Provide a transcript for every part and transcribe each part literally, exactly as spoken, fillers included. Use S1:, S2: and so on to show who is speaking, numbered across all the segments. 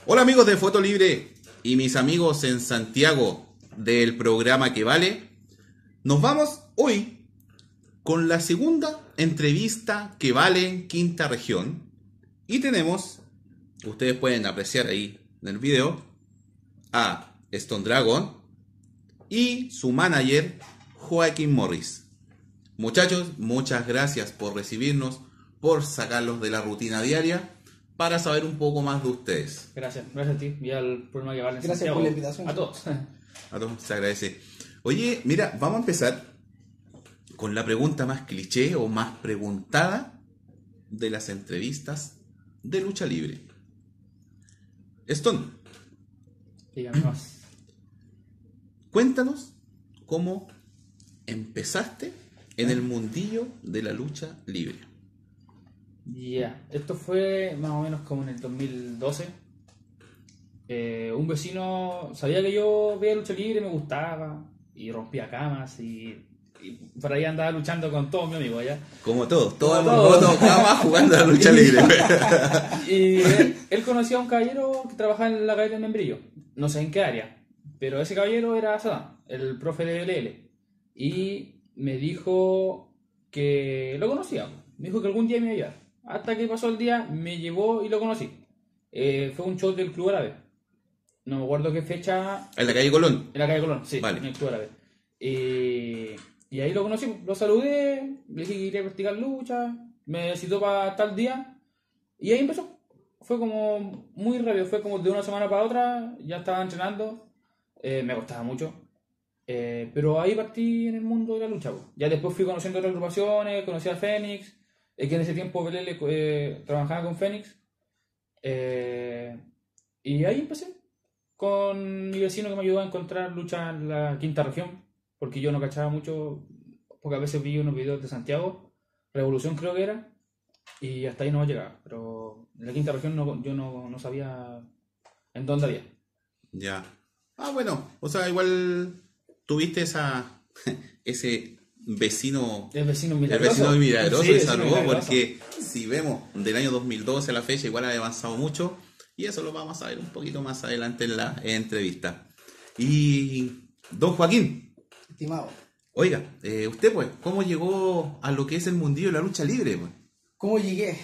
S1: Hola amigos de Foto Libre y mis amigos en Santiago del programa Que Vale. Nos vamos hoy con la segunda entrevista Que Vale en Quinta Región. Y tenemos, ustedes pueden apreciar ahí en el video, a Stone Dragon y su manager Joaquín Morris. Muchachos, muchas gracias por recibirnos, por sacarlos de la rutina diaria, para saber un poco más de ustedes.
S2: Gracias, gracias a ti y al programa Que Vale en
S3: Gracias
S2: Santiago.
S3: por la invitación.
S2: A todos.
S1: A todos se agradece. Oye, mira, vamos a empezar con la pregunta más cliché o más preguntada de las entrevistas de lucha libre. Stone,
S2: Dígame más.
S1: cuéntanos cómo empezaste en el mundillo de la lucha libre.
S2: Ya, esto fue más o menos como en el dos mil doce. Eh, un vecino sabía que yo veía lucha libre, me gustaba y rompía camas y, y por ahí andaba luchando con todos mis amigos allá.
S1: Como todos, todos
S2: Como
S1: hemos
S2: todos.
S1: roto camas jugando a la lucha libre.
S2: Y él, él conocía a un caballero que trabajaba en la calle del Membrillo, no sé en qué área, pero ese caballero era Sadam, el profe de L L, y me dijo que lo conocía, me dijo que algún día me iba a llevar. Hasta que pasó el día, me llevó y lo conocí. Eh, fue un show del Club Árabe, no me acuerdo qué fecha.
S1: En la calle Colón.
S2: En la calle Colón, sí,
S1: Vale.
S2: en el Club Árabe. Y, y ahí lo conocí, lo saludé, le dije que quería practicar lucha, me citó para tal día, y ahí empezó. Fue como muy rápido, fue como de una semana para otra, ya estaba entrenando, eh, me costaba mucho, eh, pero ahí partí en el mundo de la lucha. Po. Ya después fui conociendo otras agrupaciones, conocí a Fénix, eh, que en ese tiempo Belele eh, trabajaba con Fénix, eh, y ahí empecé con mi vecino que me ayudó a encontrar lucha en la quinta región, porque yo no cachaba mucho, porque a veces vi unos videos de Santiago, Revolución creo que era, y hasta ahí no llegaba, pero en la quinta región no, yo no, no sabía en dónde había.
S1: Ya. Ah, bueno, o sea, igual tuviste esa ese vecino,
S2: El vecino
S1: el
S2: milagroso.
S1: vecino milagroso
S2: Sí,
S1: que
S2: vecino
S1: salvó,
S2: milagroso.
S1: porque si vemos del año dos mil doce a la fecha, igual ha avanzado mucho, y eso lo vamos a ver un poquito más adelante en la entrevista. Y don Joaquín,
S3: Estimado,
S1: oiga, eh, usted pues, ¿cómo llegó a lo que es el mundillo de la lucha libre? Pues?
S3: ¿cómo llegué?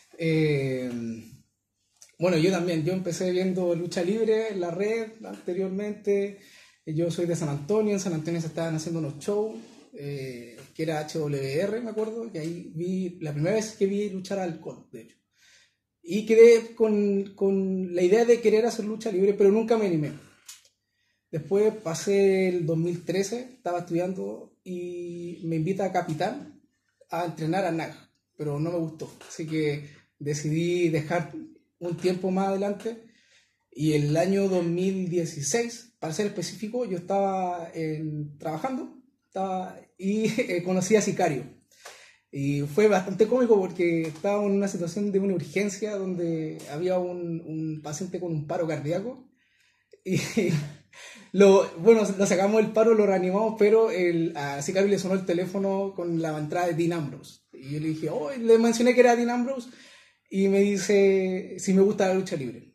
S3: Eh, bueno, yo también, yo empecé viendo lucha libre en la red anteriormente. Yo soy de San Antonio, en San Antonio se estaban haciendo unos shows, eh, que era H W R, me acuerdo, que ahí vi, la primera vez que vi luchar al Alcohol, de hecho. Y quedé con, con la idea de querer hacer lucha libre, pero nunca me animé. Después pasé el dos mil trece, estaba estudiando y me invita a Capitán a entrenar a N A G, pero no me gustó. Así que decidí dejar un tiempo más adelante y el año dos mil dieciséis, para ser específico, yo estaba en- trabajando estaba, y eh, conocí a Sicario. Y fue bastante cómico porque estaba en una situación de una urgencia donde había un, un paciente con un paro cardíaco y lo, bueno, lo sacamos del paro, lo reanimamos, pero el, a Sicario le sonó el teléfono con la entrada de Dean Ambrose. Y yo le dije, oh, le mencioné que era Dean Ambrose y me dice si me gusta la lucha libre.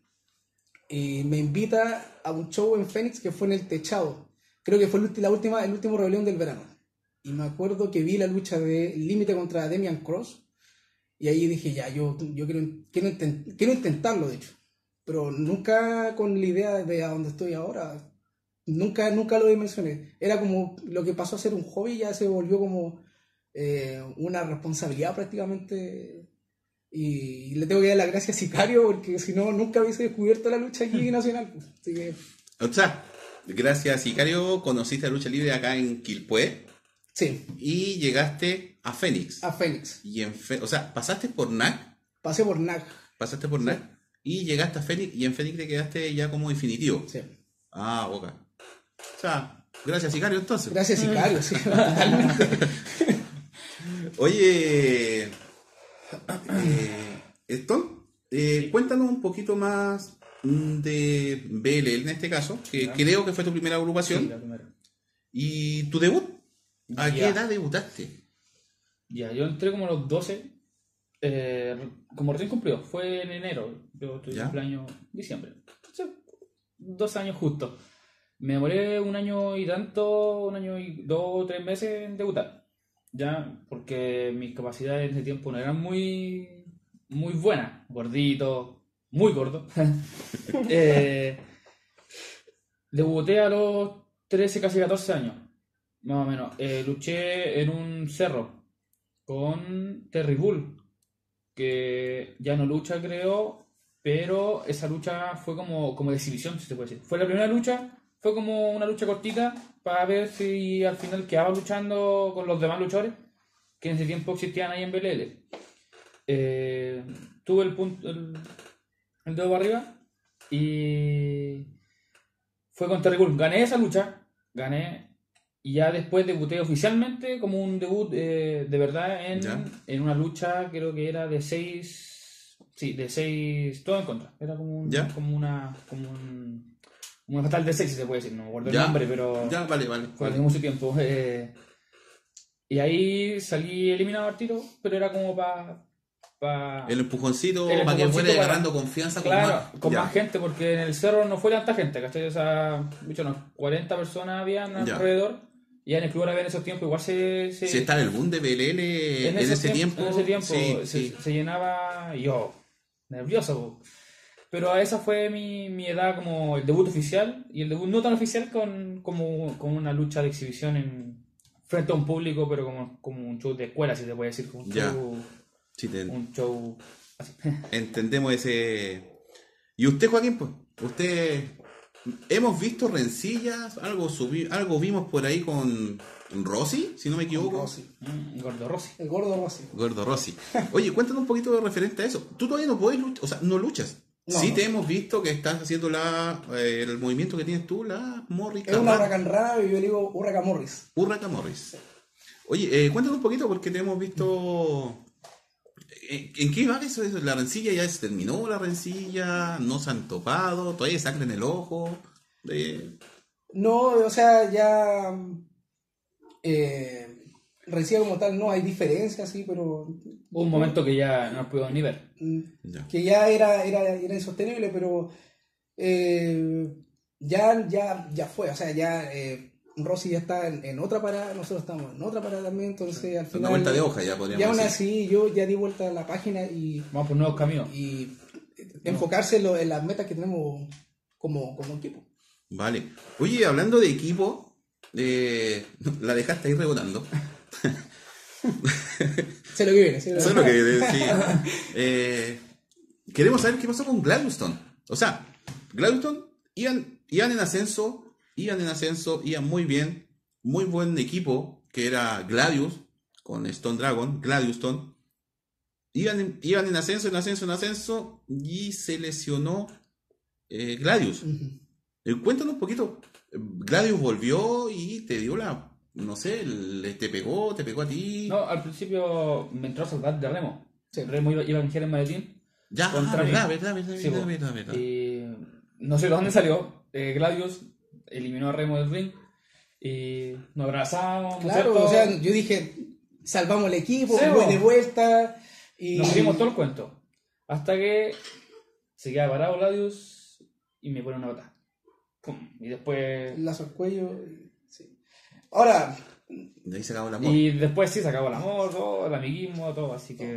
S3: Y me invita a un show en Phoenix que fue en el Techado. Creo que fue el, ulti- la última, el último rebelión del verano. Y me acuerdo que vi la lucha de Límite contra Damian Cross. Y ahí dije, ya, yo, yo quiero, quiero, intent- quiero intentarlo, de hecho. Pero nunca con la idea de a dónde estoy ahora. Nunca, nunca lo dimensioné. Era como lo que pasó a ser un hobby, ya se volvió como eh, una responsabilidad prácticamente. Y le tengo que dar las gracias a Sicario porque si no, nunca hubiese descubierto la lucha aquí nacional. Pues. Así que,
S1: O sea, gracias a Sicario conociste la lucha libre acá en Quilpué
S3: sí,
S1: y llegaste a Fénix.
S3: a Fénix.
S1: Y en Fe- o sea, pasaste por N A C,
S3: Pasé por N A G.
S1: pasaste por N A C y llegaste a Fénix y en Fénix te quedaste ya como definitivo.
S3: Sí.
S1: Ah, boca. O sea, gracias Sicario entonces.
S3: Gracias a Sicario, sí, totalmente.
S1: Oye, eh, Stone, eh, cuéntanos un poquito más mm, de B L L en este caso, que
S2: Ya.
S1: creo que fue tu primera
S2: Sí,
S1: agrupación,
S2: la primera.
S1: y tu debut. ¿A qué
S2: Ya.
S1: edad debutaste?
S2: Ya, yo entré como a los doce, Eh, como recién cumplió, fue en enero, yo tuve
S1: ¿Ya?
S2: cumpleaños en diciembre. Entonces, dos años justo. Me demoré un año y tanto, un año y dos o tres meses en debutar. Ya, porque mis capacidades en ese tiempo no eran muy, muy buenas. Gordito, muy gordo. eh, debuté a los trece, casi catorce años, más o menos. Eh, luché en un cerro con Terry Bull, que ya no lucha, creo, pero esa lucha fue como, como de exhibición, si se puede decir. Fue la primera lucha, fue como una lucha cortita para ver si al final quedaba luchando con los demás luchadores que en ese tiempo existían ahí en B L L. Eh, tuve el punto, el, el dedo para arriba y fue con Terry Bull. Gané esa lucha, gané. Y ya después debuté oficialmente como un debut eh, de verdad en,
S1: Ya.
S2: en una lucha, creo que era de seis. Sí, de seis. Todo en contra. Era como, un,
S1: Ya.
S2: como una. Como un. Una fatal de seis, si se puede decir. No me acuerdo el
S1: Ya.
S2: nombre, pero.
S1: Ya, vale, vale.
S2: Fue hace
S1: vale.
S2: mucho tiempo. eh, y ahí salí eliminado al tiro, pero era como para. Pa,
S1: El empujoncito,
S2: El
S1: para que
S2: empujoncito
S1: fuera
S2: para-
S1: agarrando confianza con
S2: Claro,
S1: más.
S2: con
S1: Ya.
S2: más gente, porque en el cerro no fue tanta gente, ¿cachai? O sea, de hecho, unas cuarenta personas habían
S1: Ya.
S2: alrededor, y en el club había en esos tiempos, igual se... se
S1: Si estaba el boom de B L L en,
S2: esos
S1: ese
S2: tiemp-
S1: tiempo.
S2: En ese tiempo
S1: sí,
S2: se,
S1: sí.
S2: se llenaba, y yo, nervioso, po. Pero esa fue mi, mi edad como el debut oficial, y el debut no tan oficial con, como, como una lucha de exhibición en, frente a un público, pero como, como un show de escuela, si se puede decir, como un
S1: Ya.
S2: show...
S1: Sí, te-
S2: Un show así.
S1: entendemos ese. ¿Y usted, Joaquín? Pues, usted. Hemos visto rencillas, algo subí, algo vimos por ahí con Rossi, si no me equivoco.
S3: Rossi.
S2: Mm, Gordo Rossi.
S3: El gordo Rossi.
S1: Gordo Rossi. Oye, cuéntanos un poquito de referente a eso. Tú todavía no puedes luchar, o sea, no luchas.
S3: No,
S1: sí
S3: no.
S1: te hemos visto que estás haciendo la, eh, el movimiento que tienes tú, la Morris.
S3: Es una huracán rara y yo le digo huracán Morris.
S1: Urraca Morris. Oye, eh, cuéntanos un poquito porque te hemos visto. ¿En, en qué va eso? eso? ¿La rencilla ya se terminó? ¿La rencilla? ¿No se han topado? ¿Todavía hay sangre en el ojo? Eh,
S3: No, o sea, ya. Eh, Rencilla como tal, no hay diferencia, sí, pero.
S2: Hubo un momento que ya no pudo ni ver.
S3: mm,
S1: ya.
S3: Que ya era, era, era insostenible, pero. eh, ya, ya, ya fue, o sea, ya. Eh, Rossi ya está en, en otra parada, nosotros estamos en otra parada también, entonces al
S1: Una
S3: final.
S1: vuelta de hoja ya podríamos
S3: Y aún
S1: decir.
S3: así, yo ya di vuelta a la página y.
S2: Vamos por nuevos caminos.
S3: y enfocarse en, lo- en las metas que tenemos como, como equipo.
S1: Vale. Oye, hablando de equipo, eh, la dejaste ahí rebotando.
S3: Sé lo que viene, sé lo que
S1: Eso es lo que decía. Eh, queremos saber qué pasó con Gladstone. O sea, Gladstone iban, iban en ascenso, iban en ascenso, iban muy bien, muy buen equipo, que era Gladius, con Stone Dragon, Gladius Stone. Iban en, iban en ascenso, en ascenso, en ascenso, y se lesionó eh, Gladius.
S3: Ujú.
S1: Eh, cuéntanos un poquito. Gladius volvió y te dio la. No sé, le- te pegó, te pegó a ti.
S2: No, al principio me entró a salvar de Remo.
S3: Sí.
S2: Remo iba, iba a vencer en maletín.
S1: Ya,
S2: contra
S1: verdad,
S2: mí.
S1: verdad, verdad,
S2: Sí,
S1: verdad,
S2: po.
S1: verdad, verdad.
S2: Y no sé de dónde salió. Eh, Gladius eliminó a Remo del ring. Y nos abrazamos. ¿no es
S3: Claro,
S2: cierto?
S3: o sea, yo dije, salvamos el equipo,
S2: Sí,
S3: voy
S2: bo.
S3: de vuelta. Y
S2: Nos seguimos todo el cuento. Hasta que se queda parado Gladius y me pone una patada. Pum. Y después.
S3: lazo al cuello. y- sí. Ahora,
S1: De ahí se acabó el amor.
S2: Y después sí se acabó el amor, todo, el amiguismo, todo. Así que.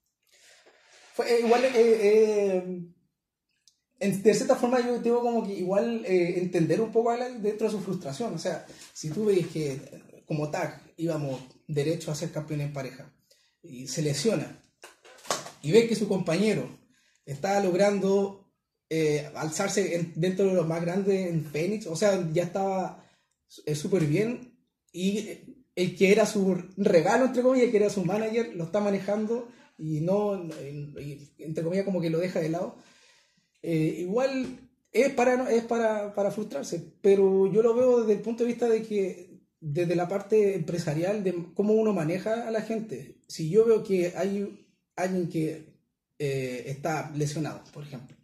S3: fue, eh, igual, eh, eh, en- de cierta forma yo tengo como que igual eh, entender un poco a él dentro de su frustración. O sea, si tú ves que eh, como tag íbamos derecho a ser campeón en pareja y se lesiona y ve que su compañero está logrando eh, alzarse en- dentro de los más grandes en Phoenix, o sea, ya estaba eh, súper bien y eh, el que era su regalo, entre comillas, que era su manager, lo está manejando y no, y- y, entre comillas, como que lo deja de lado. Eh, igual es para, es para, para frustrarse, pero yo lo veo desde el punto de vista de que desde la parte empresarial de cómo uno maneja a la gente. Si yo veo que hay alguien que eh, está lesionado, por ejemplo,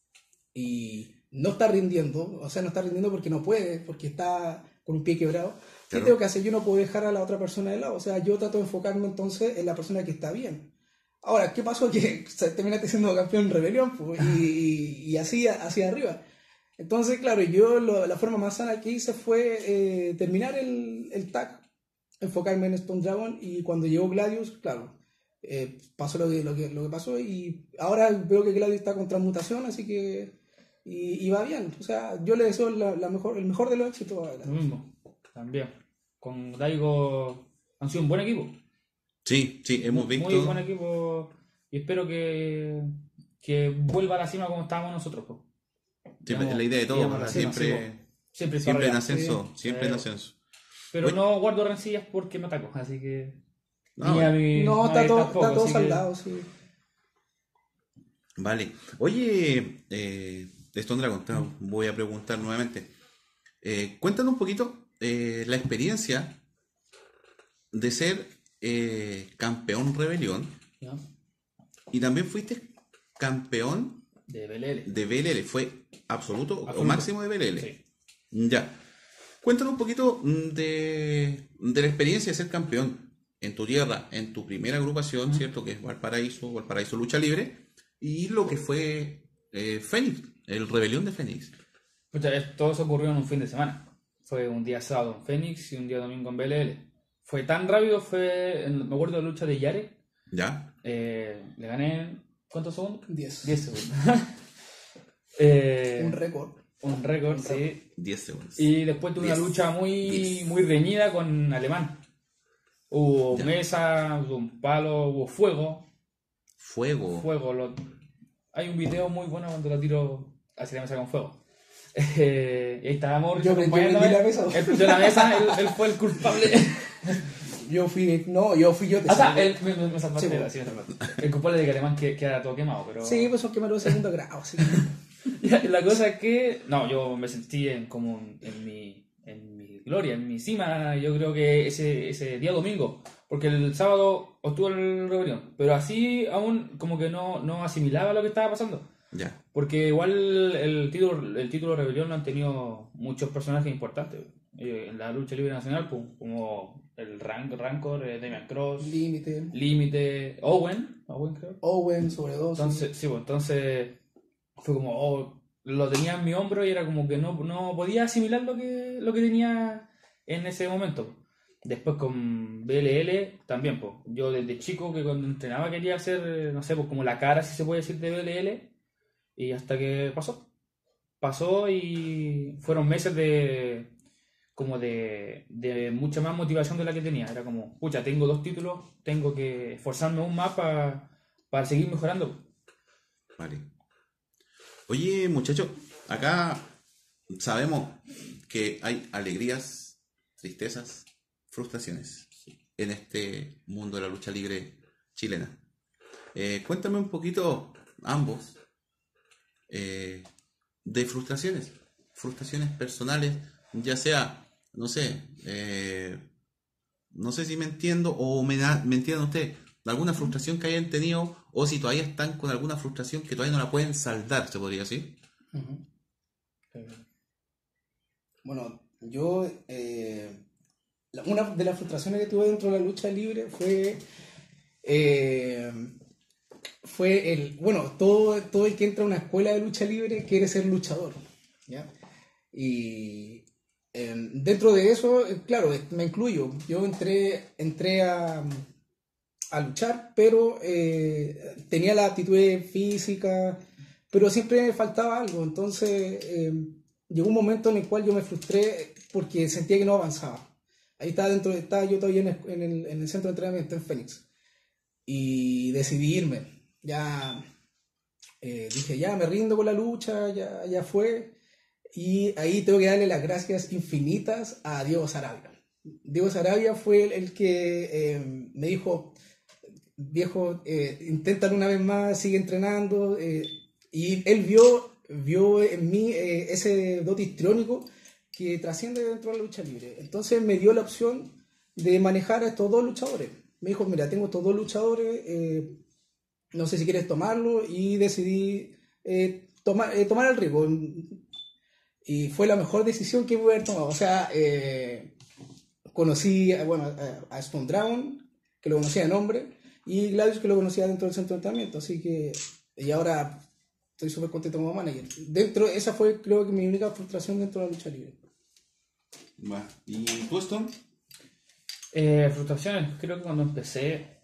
S3: y no está rindiendo, o sea, no está rindiendo porque no puede, porque está con un pie quebrado, ¿qué
S1: Claro.
S3: tengo que hacer? Yo no puedo dejar a la otra persona de lado, o sea, yo trato de enfocarme entonces en la persona que está bien. Ahora, ¿qué pasó? Que se- terminaste siendo campeón en Rebelión, pues, y, y, y así hacia arriba. Entonces, claro, yo lo- la forma más sana que hice fue eh, terminar el, el tag, enfocarme en Stone Dragon, y cuando llegó Gladius, claro, eh, pasó lo que, lo, que, lo que pasó, y ahora veo que Gladius está con transmutación, así que y, y va bien. O sea, yo le deseo la, la mejor, el mejor de los éxitos a
S2: Lo
S3: Gladius.
S2: mismo, también. Con Daigo han sido un buen equipo.
S1: Sí, sí, hemos
S2: Muy,
S1: visto.
S2: muy buen equipo. Y espero que, que vuelva a la cima como estábamos nosotros. Pues.
S1: Sí,
S2: Digamos,
S1: es la idea de todo,
S2: íbamos a la
S1: ¿verdad?
S2: cima, sí,
S1: Siempre,
S2: pues. Siempre,
S1: siempre en
S2: para arriba.
S1: ascenso,
S2: Sí.
S1: siempre en
S2: Sí.
S1: ascenso.
S2: Pero
S1: Oye,
S2: no guardo rencillas porque me ataco, así que.
S1: Ah,
S2: Ni a
S1: bueno.
S2: mi
S3: No, está
S2: madre
S3: todo,
S2: tampoco,
S3: está todo
S2: así que-
S3: saldado, sí.
S1: Vale. Oye, eh, Stone Dragon, te voy a preguntar nuevamente. Eh, cuéntanos un poquito eh, la experiencia de ser eh, campeón rebelión
S2: ¿no?
S1: y también fuiste campeón
S2: De B L L.
S1: de B L L. ¿Fue absoluto, o
S2: Absoluto.
S1: máximo de B L L?
S2: Sí.
S1: Ya. Cuéntanos un poquito mm, de, de la experiencia de ser campeón en tu tierra, en tu primera agrupación, ¿cierto? Que es Valparaíso, Valparaíso Lucha Libre, y lo que fue eh, Fénix, el Rebelión de Fénix.
S2: Pucha, es- todo eso ocurrió en un fin de semana. Fue un día sábado en Fénix y un día domingo en B L L. Fue tan rápido, fue. en- Me acuerdo de la lucha de Yare.
S1: ¿Ya?
S2: eh, le gané en. ¿Cuántos segundos?
S3: diez.
S2: diez segundos. Eh,
S3: Un récord.
S2: un récord, sí.
S1: diez segundos.
S2: Y después tuve una
S1: Diez.
S2: lucha muy,
S1: Diez.
S2: muy reñida con Alemán. Hubo
S1: Ya.
S2: mesa, hubo un palo, hubo fuego.
S1: Fuego.
S2: Fuego. Lo... Hay un video muy bueno cuando lo tiro hacia la mesa con fuego. Eh, y ahí estaba Morris
S3: Yo- yo
S2: acompañándome.
S3: prendí la mesa.
S2: Él prendió la mesa, él, él fue el culpable.
S3: Yo fui, no, yo fui yo. te
S2: O sea,
S3: salvé.
S2: él me, me, me salvaste,
S3: Sí,
S2: era,
S3: pues.
S2: sí, me salvaste. El culpable de que Alemán que- queda todo quemado, pero...
S3: Sí, pues son quemados de segundo grado, sí.
S2: Ya, la cosa es que, no, yo me sentí en, como en, en mi, en mi gloria, en mi cima, yo creo que ese, ese día domingo, porque el sábado obtuvo el rebelión, pero así aún como que no, no asimilaba lo que estaba pasando,
S1: Ya.
S2: porque igual el título, el título rebelión lo han tenido muchos personajes importantes eh, en la lucha libre nacional, pues, como el Rank, Rancor, eh, Damian Cross,
S3: Límite.
S2: Límite, Owen, Owen creo.
S3: Owen, sobre todo.
S2: Entonces, sí, pues, entonces fue como, oh, lo tenía en mi hombro y era como que no, no podía asimilar lo que, lo que tenía en ese momento. Después con B L L también, pues. Yo desde chico que cuando entrenaba quería hacer, eh, no sé, pues como la cara, si se puede decir, de B L L. Y hasta que pasó. Pasó y fueron meses de como de, de mucha más motivación de la que tenía. Era como, pucha, tengo dos títulos, tengo que esforzarme aún más para, para seguir mejorando.
S1: Vale. Oye, muchachos, acá sabemos que hay alegrías, tristezas, frustraciones en este mundo de la lucha libre chilena. Eh, cuéntame un poquito, ambos, eh, de frustraciones, frustraciones personales, ya sea, no sé, eh, no sé si me entiendo o me, da- me entienden ustedes, de alguna frustración que hayan tenido o si todavía están con alguna frustración que todavía no la pueden saldar, se podría decir.
S3: Ujú. Bueno, yo, eh, la- una de las frustraciones que tuve dentro de la lucha libre fue, eh, fue el, bueno, todo, todo el que entra a una escuela de lucha libre quiere ser luchador, ¿ya? Y eh, dentro de eso, eh, claro, eh, me incluyo, yo entré, entré a, a luchar, pero eh, tenía la actitud física, pero siempre me faltaba algo, entonces eh, llegó un momento en el cual yo me frustré porque sentía que no avanzaba. Ahí estaba dentro, estaba yo todavía en el, en el, en el centro de entrenamiento en Fénix y decidí irme. Ya eh, dije, ya me rindo con la lucha, ya, ya fue. Y ahí tengo que darle las gracias infinitas a Diego Sarabia. Diego Sarabia fue el, el que eh, me dijo, viejo, eh, inténtalo una vez más, sigue entrenando. Eh, y él vio, vio en mí eh, ese dote histriónico que trasciende dentro de la lucha libre. Entonces me dio la opción de manejar a estos dos luchadores. Me dijo, mira, tengo estos dos luchadores, eh, no sé si quieres tomarlo, y decidí eh, tomar, eh, tomar el riesgo. Y fue la mejor decisión que pude haber tomado. O sea, eh, conocí bueno, a, a Stone Dragon, que lo conocía de nombre, y Gladius, que lo conocía dentro del centro de entrenamiento, así que, y ahora estoy súper contento como manager. Dentro, esa fue, creo que mi única frustración dentro de la lucha libre.
S1: Va. ¿Y tú, Stone?
S2: Eh, frustraciones, creo que cuando empecé,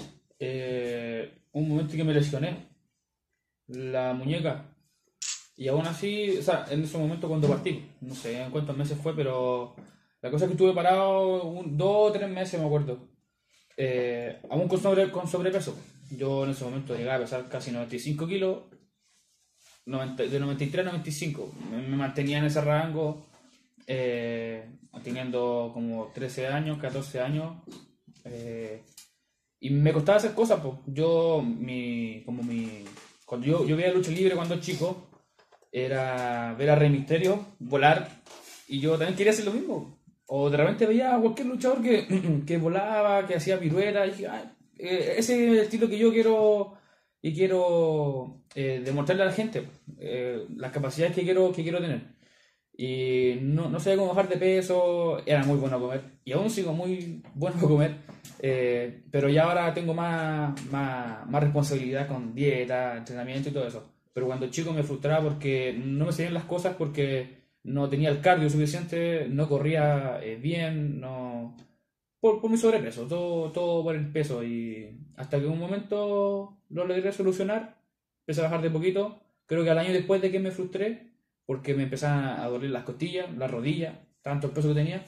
S2: eh, un momento en que me lesioné la muñeca. Y aún así, o sea, en ese momento cuando partí, no sé en cuántos meses fue, pero la cosa es que estuve parado un, dos o tres meses, me acuerdo. Eh, aún con, sobre, con sobrepeso. Yo en ese momento llegaba a pesar casi noventa y cinco kilos, noventa, de noventa y tres a noventa y cinco. Me, me mantenía en ese rango, eh, teniendo como trece años, catorce años. Eh, y me costaba hacer cosas, pues. Yo, mi, como mi, cuando yo, yo veía lucha libre cuando chico, era ver a Rey Misterio volar y yo también quería hacer lo mismo. O de repente veía a cualquier luchador que, que volaba, que hacía piruetas y dije, "Ay, eh, ese es el estilo que yo quiero y quiero eh, demostrarle a la gente, eh, las capacidades que quiero, que quiero tener". Y no, no sabía cómo bajar de peso, era muy bueno a comer y aún sigo muy bueno a comer, eh, pero ya ahora tengo más, más, más responsabilidad con dieta, entrenamiento y todo eso. Pero cuando chico me frustraba porque no me salían las cosas, porque no tenía el cardio suficiente, no corría eh, bien, no por, por mi sobrepeso, todo, todo por el peso. Y hasta que en un momento lo logré solucionar, empecé a bajar de poquito. Creo que al año después de que me frustré, porque me empezaron a doler las costillas, las rodillas, tanto el peso que tenía.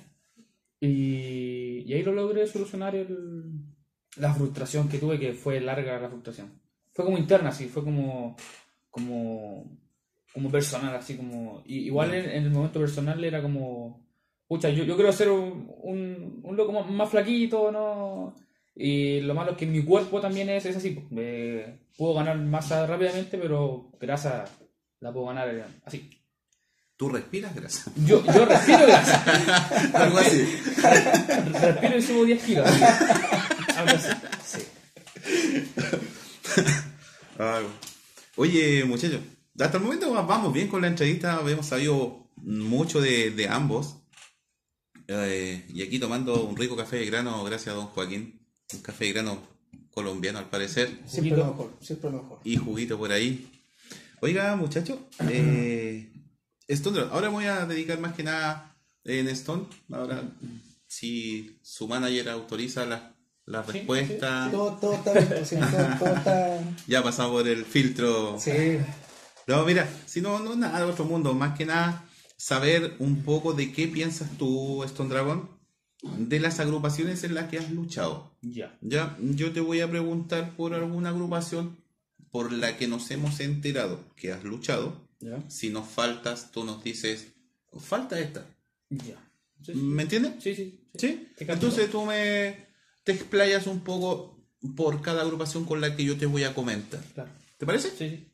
S2: Y, y ahí lo logré solucionar el, la frustración que tuve, que fue larga la frustración. Fue como interna, sí, fue como... como como personal, así como y, igual en, en el momento personal era como pucha, yo, yo quiero ser un, un, un loco más, más flaquito, ¿no? Y lo malo es que mi cuerpo también es, es así, eh, puedo ganar masa rápidamente, pero grasa la puedo ganar eh, así.
S1: ¿Tú respiras grasa?
S2: Yo, yo respiro grasa.
S1: Algo así.
S2: Respiro y subo diez kilos. Así. Algo así, sí.
S1: Ah, oye, muchachos, hasta el momento vamos bien con la entrevista, hemos sabido mucho de, de ambos. Eh, y aquí tomando un rico café de grano, gracias a don Joaquín. Un café de grano colombiano, al parecer.
S3: Siempre lo mejor, siempre lo mejor.
S1: Y juguito por ahí. Oiga, muchachos, eh, Stone, ahora me voy a dedicar más que nada en Stone. Ahora, si su manager autoriza la, la
S2: Sí,
S1: respuesta,
S2: sí, sí.
S3: Todo, todo está bien, sí, todo, todo está...
S1: ya pasamos por el filtro.
S3: Sí,
S1: No, mira, si no, no nada de otro mundo, más que nada saber un poco de qué piensas tú, Stone Dragon, de las agrupaciones en las que has luchado.
S2: Ya.
S1: Ya, yo te voy a preguntar por alguna agrupación por la que nos hemos enterado que has luchado.
S2: Ya.
S1: Si nos faltas, tú nos dices, falta esta.
S2: Ya. Sí, sí.
S1: ¿Me entiendes?
S2: Sí, sí.
S1: ¿Sí?
S2: Te capto.
S1: Entonces tú me te explayas un poco por cada agrupación con la que yo te voy a comentar.
S2: Claro.
S1: ¿Te parece?
S2: Sí, sí.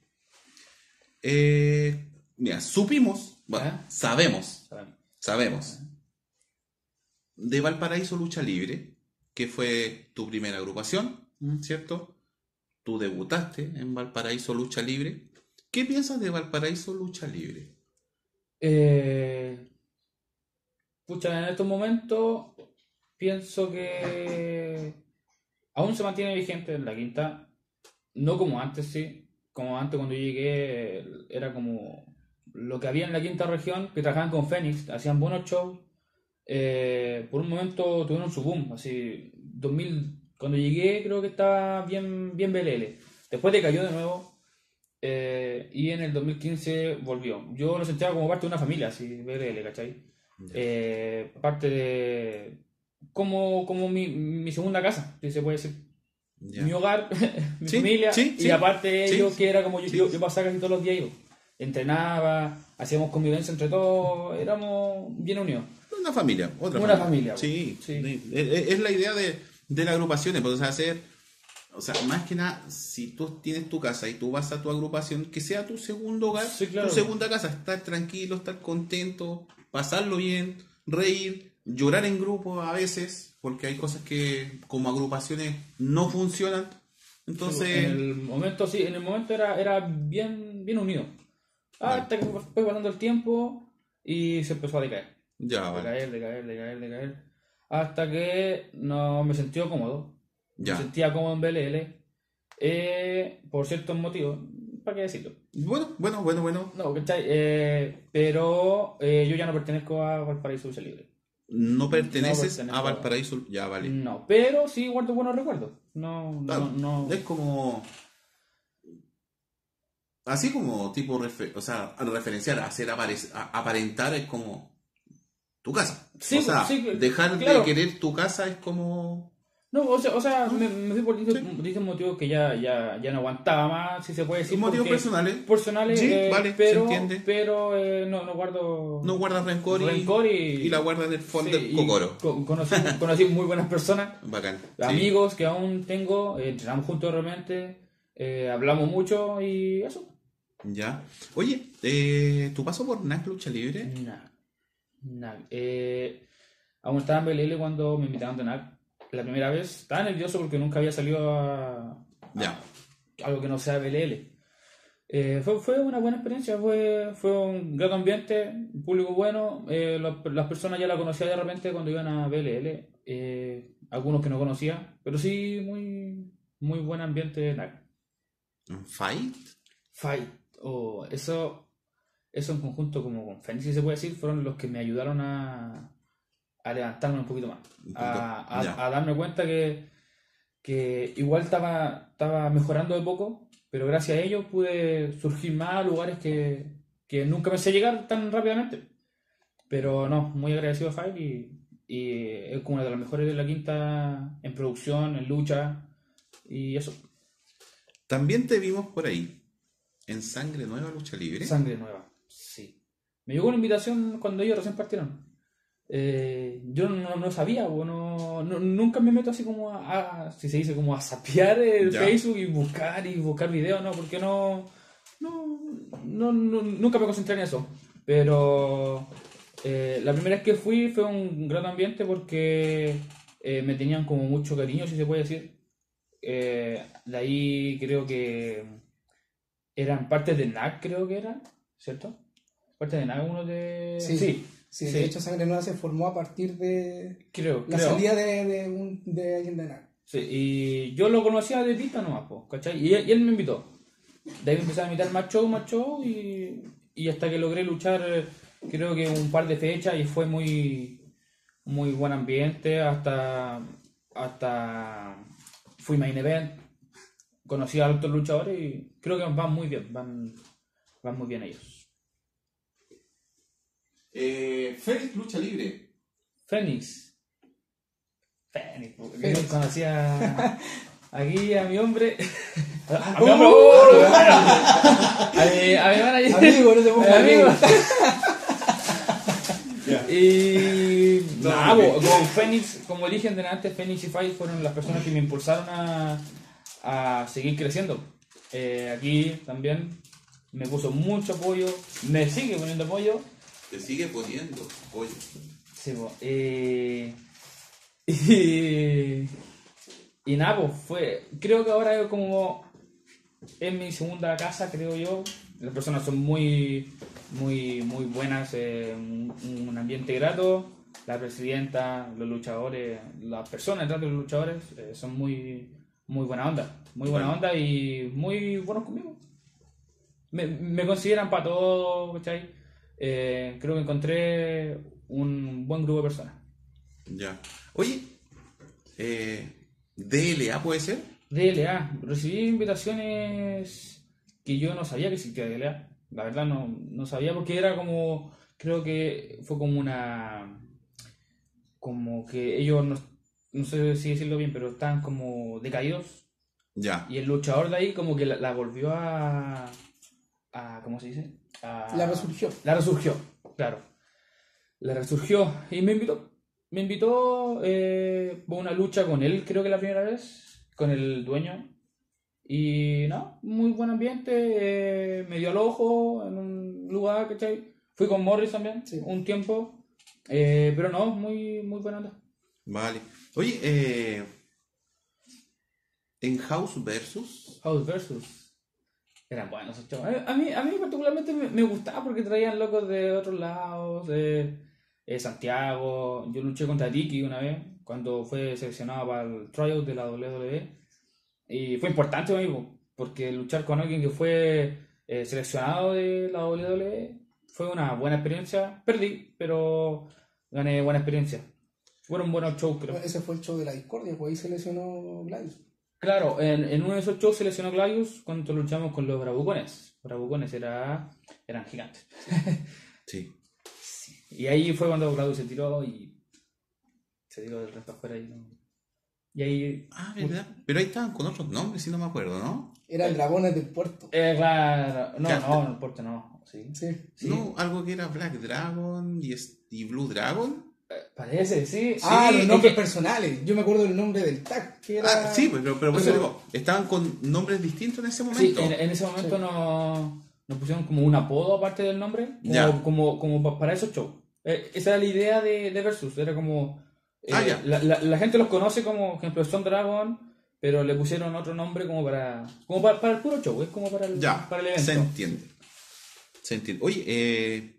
S1: Eh, mira, supimos, bueno,
S2: ¿Ah?
S1: sabemos,
S2: Sabemos.
S1: sabemos, de Valparaíso Lucha Libre, que fue tu primera agrupación, ¿cierto? Tú debutaste en Valparaíso Lucha Libre. ¿Qué piensas de Valparaíso Lucha Libre?
S2: Eh, pucha, en estos momentos pienso que aún se mantiene vigente en la quinta, no como antes, sí. Como antes cuando yo llegué era como lo que había en la quinta región, que trabajaban con Fénix, hacían buenos shows. Eh, por un momento tuvieron su boom, así dos mil, cuando llegué creo que estaba bien, bien B L L. Después decayó de nuevo. Eh, y en el dos mil quince volvió. Yo lo sentía como parte de una familia, así, B L L, ¿cachai? Eh, parte de... Como, como mi, mi segunda casa, si se puede decir.
S1: Ya.
S2: Mi hogar, mi
S1: Sí,
S2: familia,
S1: sí,
S2: y
S1: sí,
S2: aparte de
S1: sí,
S2: ello,
S1: sí.
S2: que era como yo,
S1: Sí.
S2: yo, yo pasaba casi todos los días, iba. Entrenaba, hacíamos convivencia entre todos, éramos bien unidos.
S1: Una familia, otra
S2: Una familia,
S1: Sí,
S2: sí.
S1: sí. Es, es la idea de, de las agrupaciones, pues, o sea, hacer, o sea, más que nada, si tú tienes tu casa y tú vas a tu agrupación, que sea tu segundo hogar,
S2: Sí, claro.
S1: tu segunda casa, estar tranquilo, estar contento, pasarlo bien, reír, llorar en grupo a veces, porque hay cosas que como agrupaciones no funcionan. Entonces,
S2: En el momento, sí, en el momento era, era bien, bien unido.
S1: Vale.
S2: Hasta que fue pasando el tiempo y se empezó a decaer.
S1: ya, vale.
S2: Decaer, decaer, decaer, decaer. Hasta que no me sentí cómodo.
S1: Ya.
S2: Me sentía cómodo en B L L. Eh, por ciertos motivos. ¿Para qué decirlo?
S1: Bueno, bueno, bueno, bueno.
S2: No, ¿cachai? Eh, pero eh, yo ya no pertenezco a Valparaíso Lucha Libre.
S1: No perteneces
S2: pertenezco
S1: a
S2: a-
S1: Valparaíso. Ya, vale.
S2: No, pero sí guardo buenos recuerdos. No,
S1: Claro,
S2: no, no.
S1: es como. Así como tipo. refe- o sea, al referenciar, hacer aparec- a- aparentar es como. Tu casa.
S2: Sí,
S1: o sea,
S2: sí,
S1: dejar
S2: claro.
S1: de querer tu casa es como.
S2: No, o sea, o sea
S1: No,
S2: me, me fui por distintos
S1: sí.
S2: distintos motivos que ya, ya, ya no aguantaba más, si se puede decir.
S1: Motivos
S2: porque-
S1: personales.
S2: Personales,
S1: Sí,
S2: eh,
S1: vale, se
S2: pero,
S1: entiende.
S2: pero eh, no, no guardo.
S1: No guardas rencor, y-
S2: rencor y,
S1: y, la guardas en el fondo
S2: sí,
S1: del
S2: y
S1: cocoro.
S2: co- conocí, conocí muy buenas personas,
S1: Bacán. sí.
S2: amigos que aún tengo, eh, entrenamos juntos realmente, eh, hablamos mucho y eso.
S1: Ya. Oye, eh, ¿tu paso por N A C Lucha Libre?
S2: Nada, nada. Eh, aún estaba en B L L cuando me invitaron de N A C. La primera vez estaba nervioso porque nunca había salido a,
S1: Ya.
S2: algo que no sea B L L. Eh, fue, fue una buena experiencia, fue, fue un gran ambiente, un público bueno. eh, lo- las personas ya la conocía de repente cuando iban a B L L, eh, algunos que no conocía, pero sí muy, muy buen ambiente en N A C.
S1: ¿Fight?
S2: Fight, o eso, eso en conjunto como con Fénix, si se puede decir, fueron los que me ayudaron a, a levantarme un poquito más,
S1: Un poquito,
S2: a, a-
S1: ya.
S2: a darme cuenta que, que igual estaba, estaba mejorando de poco, pero gracias a ello pude surgir más a lugares que, que nunca pensé llegar tan rápidamente. Pero no, muy agradecido a Fight y, y es como una de las mejores de la quinta en producción, en lucha y eso.
S1: También te vimos por ahí, en Sangre Nueva Lucha Libre.
S2: Sangre nueva, sí. Me llegó una invitación cuando ellos recién partieron. Eh, yo no, no sabía, o no, no- nunca me meto así como a, a- si se dice, como a sapear el
S1: Ya.
S2: Facebook y buscar y buscar videos, no, porque no, no, no, no- nunca me concentré en eso. Pero eh, la primera vez que fui fue un gran ambiente porque eh, me tenían como mucho cariño, si se puede decir. Eh, de ahí creo que eran parte de N A C, creo que era, ¿cierto? Parte de N A C, uno de...
S3: Sí.
S2: sí,
S3: Sí,
S2: sí,
S3: de hecho Sangre Nueva se formó a partir de
S2: creo,
S3: la
S2: creo.
S3: salida de, de, un, de alguien de N A C.
S2: Sí, y yo lo conocía de vista nomás, po, ¿cachai? Y él, y él me invitó. De ahí me empecé a invitar más show, más show, y, y hasta que logré luchar, eh, creo que un par de fechas, y fue muy, muy buen ambiente, hasta, hasta fui main event, conocí a otros luchadores, y creo que van muy bien, van, van muy bien ellos.
S1: Eh, Félix Lucha Libre.
S2: Fénix. Fénix, porque
S3: Fénix.
S2: yo conocía aquí a mi hombre. A, a
S3: ¡Oh!
S2: mi hombre. ¡Oh! A mi, a mi manager.
S3: Amigo, no te pongas
S2: A mi amigo.
S1: Ya.
S2: Y.
S1: No,
S2: nada,
S1: ok.
S2: po, con Fénix, como dije antes, Fénix y Fight fueron las personas que me impulsaron a, a seguir creciendo. Eh, aquí también me puso mucho apoyo, me sigue poniendo apoyo.
S1: Te sigue poniendo pollo.
S2: Sí, po, eh, y, y nada, pues fue. Creo que ahora es como. Es mi segunda casa, creo yo. Las personas son muy, muy, muy buenas, eh, un, un ambiente grato. La presidenta, los luchadores, las personas detrás de los luchadores eh, son muy, muy buena onda. Muy buena
S1: Bueno.
S2: onda y muy buenos conmigo. Me, me consideran para todo, ¿cachai? Eh, creo que encontré un buen grupo de personas.
S1: Ya. Oye, eh, D L A puede ser.
S2: D L A, recibí invitaciones que yo no sabía que existía D L A. La verdad no, no sabía porque era como, creo que fue como una, como que ellos, no, no sé si decirlo bien, pero estaban como decaídos
S1: Ya.
S2: y el luchador de ahí como que la, la volvió a, a, ¿cómo se dice? A-
S3: La resurgió.
S2: La resurgió, claro. La resurgió y me invitó. Me invitó eh, a una lucha con él, creo que la primera vez, con el dueño. Y no, muy buen ambiente, eh, me dio al ojo en un lugar, ¿cachai? Fui con Morris también,
S3: Sí.
S2: un tiempo. Eh, pero no, muy, muy buena onda.
S1: Vale. Oye, eh, en House Versus.
S2: House versus. Eran buenos esos chavos. A mí, a mí particularmente me, me gustaba porque traían locos de otros lados, de, de Santiago. Yo luché contra Tiki una vez. cuando fue seleccionado para el tryout de la doble u doble u E. Y fue importante para mí, porque luchar con alguien que fue eh, seleccionado de la doble u doble u E fue una buena experiencia. Perdí, pero gané buena experiencia. Fueron buenos shows, creo.
S3: Ese fue el show de la discordia, pues ahí se lesionó Gladius.
S2: Claro, en, en uno de esos shows se lesionó Gladius cuando luchamos con los bravucones. Los bravucones era, eran gigantes.
S1: Sí.
S2: Y ahí fue cuando Gladius se tiró y se tiró del resto afuera. Y, no... y ahí...
S1: Ah, ¿verdad? Pero ahí estaban con otros nombres, si no me acuerdo, ¿no?
S3: Eran dragones del puerto.
S2: Eh, claro. No,
S1: Claro.
S2: no, no, el puerto no. Sí.
S3: Sí.
S2: Sí.
S1: No, algo que era Black Dragon y, es- y Blue Dragon.
S2: Eh, Parece, sí.
S3: Ah,
S2: Sí,
S3: los
S2: es
S3: nombres
S2: que-
S3: personales. Yo me acuerdo del nombre del tag, que era...
S1: Ah, sí, pero, pero por eso
S2: Pero-
S1: digo, estaban con nombres distintos en ese
S2: Sí,
S1: momento.
S2: en, en ese momento
S3: Sí.
S2: nos, nos pusieron como un apodo aparte del nombre, como,
S1: Ya.
S2: como, como pa- para esos shows. Eh, esa era la idea de, de Versus, era como... eh,
S1: Ah, ya.
S2: la, la, la gente los conoce como, por ejemplo, Stone Dragon, pero le pusieron otro nombre como para como para, para el puro show, es como para el,
S1: Ya,
S2: para el evento.
S1: se entiende. Se entiende. Oye, eh,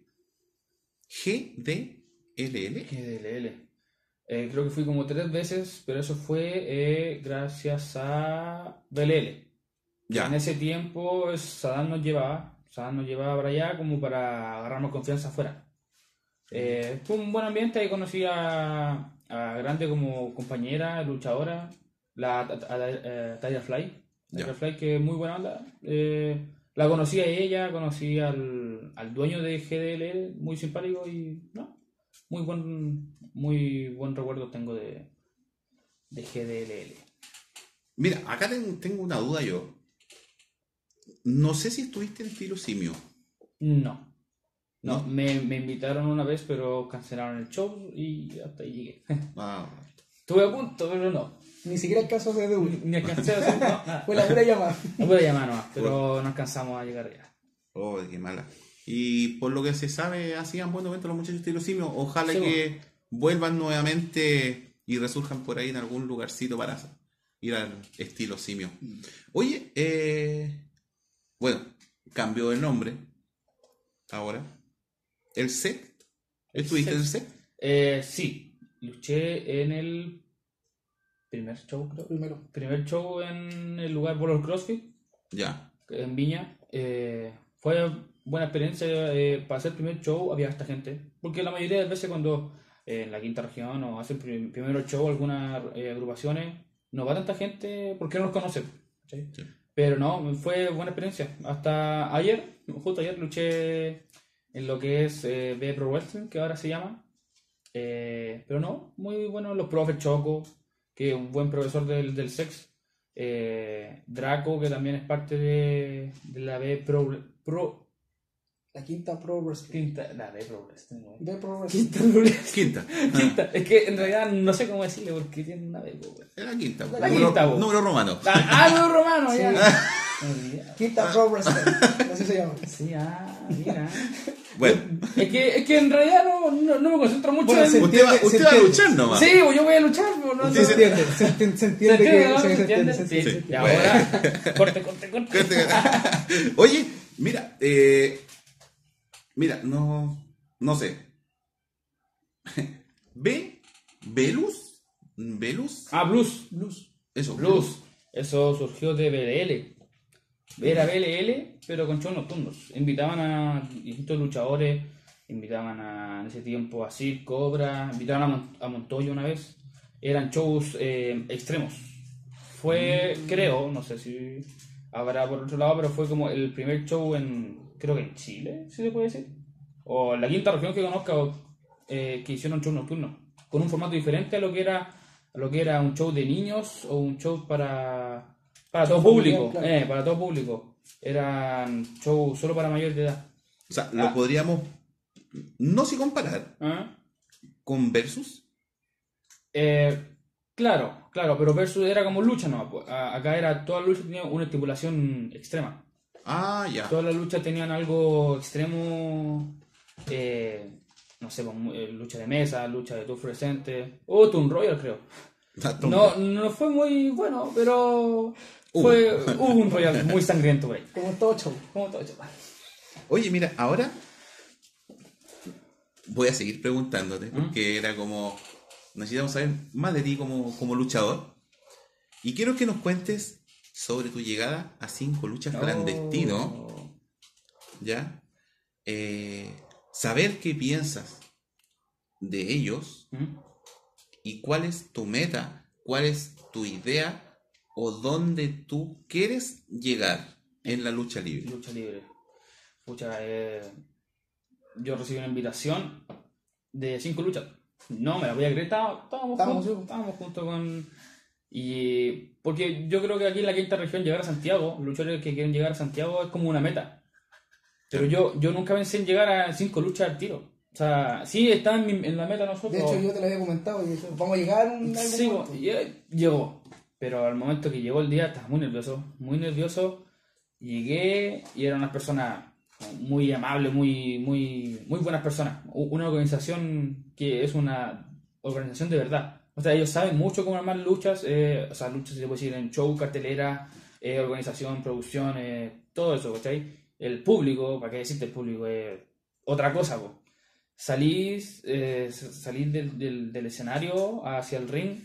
S1: G D L L.
S2: G D L L. Eh, creo que fui como tres veces, pero eso fue eh, gracias a B L L.
S1: Ya.
S2: En ese tiempo es- Saddam nos llevaba, Saddam nos llevaba para allá como para agarrarnos confianza afuera. Eh, fue un buen ambiente, ahí conocí a, a Grande como compañera, luchadora, la a- a- eh, Tyra Fly, Tyra
S1: Ya.
S2: Fly que es muy buena onda. Eh, la conocí a ella, conocí al, al dueño de G D L L, muy simpático y no, muy buen, muy buen recuerdo tengo de, de G D L L.
S1: Mira, acá ten- tengo una duda yo. No sé si estuviste en Estilo Simio.
S2: No. No,
S1: ¿No?
S2: Me, me invitaron una vez, pero cancelaron el show y hasta ahí llegué.
S1: Ah,
S2: Estuve a punto, pero no.
S3: Ni siquiera el caso de
S2: Ni,
S3: Dewey.
S2: ni alcancé a hacer, no, nada.
S3: Fue la pura llamada.
S2: No pude llamar nomás, pero no alcanzamos a llegar allá.
S1: oh, qué mala. Y por lo que se sabe, hacían buen momento los muchachos de Estilo Simio. Ojalá
S2: Sí,
S1: que vuelvan nuevamente y resurjan por ahí en algún lugarcito para ir al Estilo Simio. Oye, eh, bueno, cambió el nombre. Ahora. ¿El S E C? ¿Estuviste en el S E C?
S2: Eh, sí, luché en el primer show, creo.
S3: Primero.
S2: Primer show en el lugar Bolos CrossFit,
S1: Ya.
S2: en Viña. Eh, fue buena experiencia. Eh, para hacer el primer show había esta gente. Porque la mayoría de las veces cuando eh, en la quinta región o hacen prim- primero show algunas eh, agrupaciones, no va tanta gente porque no los conocen. ¿Sí?
S1: Sí.
S2: Pero no, fue buena experiencia. Hasta ayer, justo ayer, luché en lo que es eh, B Pro Wrestling, que ahora se llama. Eh, pero no, muy bueno. Los profes Choco, que es un buen profesor del, del sex. Eh, Draco, que también es parte de, de la B Pro, Pro
S3: La quinta Pro Wrestling.
S2: Quinta, la B Pro Wrestling, güey.
S3: B Pro Wrestling.
S2: Quinta Pro Wrestling.
S1: Quinta.
S2: Quinta. Es que en realidad no sé cómo decirle porque tiene una B, güey.
S1: Era quinta.
S2: La
S1: número,
S2: quinta, vos.
S1: número romano.
S2: Ah, ah, no, romano,
S3: Sí.
S2: ya. Me olvidé.
S3: Quinta Pro Wrestling. Así se llama.
S2: Sí, ah, mira.
S1: Bueno,
S2: Es que, es que en realidad no, no, no me concentro mucho
S3: Bueno,
S2: en...
S3: se
S1: usted va,
S3: entiende,
S1: usted
S3: se
S1: va a
S3: entiende.
S1: luchar nomás.
S2: Sí, pues yo voy a luchar, pues, no
S3: Se
S2: sé.
S1: Usted
S3: entiende, se entiende, se entiende
S2: ¿Se entiende,
S3: que
S2: no?
S3: sí,
S2: ¿Se
S3: se
S2: entiende?
S3: entiende, se
S2: Sí,
S3: entiende.
S2: sí. Y ahora, corte, corte, corte.
S1: Oye, mira, eh, mira, no, no sé. ¿Ve? ¿Velus? ¿Velus?
S2: Ah, Blues.
S3: Blues.
S1: Eso.
S2: Blues. Eso surgió de B L L. Era B L L, pero con shows nocturnos. Invitaban a distintos luchadores, invitaban a, en ese tiempo a Sid, Cobra, invitaban a, Mon- a Montoya una vez. Eran shows eh, extremos. Fue, creo, no sé si habrá por otro lado, pero fue como el primer show en, creo que en Chile, si se puede decir. O en la quinta región que conozca, o, eh, que hicieron shows nocturnos. Con un formato diferente a lo que era, a lo que era un show de niños o un show para... Para todo
S3: familiar,
S2: público,
S3: claro.
S2: eh, para todo público. Eran shows solo para mayores de edad.
S1: O sea, lo
S2: Ah.
S1: podríamos, no si comparar,
S2: ¿Ah?
S1: con Versus.
S2: Eh, claro, claro, pero Versus era como lucha, ¿no? Pues, a- acá era, toda lucha tenía una estipulación extrema.
S1: Ah, ya.
S2: Todas las luchas tenían algo extremo, eh, no sé, pues, mu- eh, lucha de mesa, lucha de tu fluorescente, o Toon Royal, creo. No, no fue muy bueno, pero fue, hubo un Royal muy sangriento por ahí.
S3: Como todo show.
S2: Como todo chaval.
S1: Oye, mira, ahora voy a seguir preguntándote, porque era como necesitamos saber más de ti como, como luchador. Y quiero que nos cuentes sobre tu llegada a Cinco Luchas
S2: No.
S1: Clandestino, ¿ya? Eh, saber qué piensas de ellos
S2: ¿Mm?
S1: y cuál es tu meta, cuál es tu idea o dónde tú quieres llegar en la lucha libre.
S2: Lucha libre. Pucha, eh, yo recibí una invitación de cinco luchas. No me la voy a creer, estábamos, estábamos,
S3: Estábamos,
S2: juntos,
S3: sí.
S2: estábamos juntos con... Y porque yo creo que aquí en la quinta región llegar a Santiago, luchadores que quieren llegar a Santiago es como una meta. Pero yo, yo nunca pensé en llegar a cinco luchas al tiro. O sea, sí está en, mi- en la meta nosotros.
S3: De hecho, yo te lo había comentado y dije, vamos a llegar a un algún
S2: Sí,
S3: momento.
S2: y, eh, llegó. Pero al momento que llegó el día estaba muy nervioso, muy nervioso. Llegué y eran unas personas muy amables, muy, muy, muy buenas personas. U- Una organización que es una organización de verdad. O sea, ellos saben mucho cómo armar luchas, eh, o sea, luchas se puede decir en show, cartelera, eh, organización, producción, eh, todo eso, ¿cachai? El público, ¿para qué decirte el público? Es otra cosa, po. Salís, eh, salís del, del, del escenario hacia el ring